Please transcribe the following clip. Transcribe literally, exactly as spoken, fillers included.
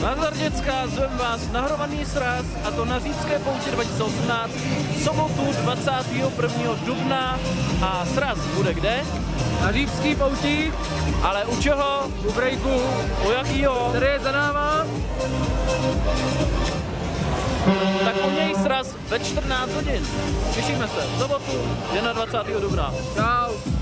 Nazdar děcka, zvem vás na hromadný sraz, a to na Řípské pouti dva tisíce osmnáct, v sobotu dvacátého prvního dubna, a sraz bude kde? Na Řípský pouti. Ale u čeho? U breaku. U jakýho? Který je za náma. Tak po něj sraz ve čtrnáct hodin. Těšíme se v sobotu dvacátého prvního dubna. Čau.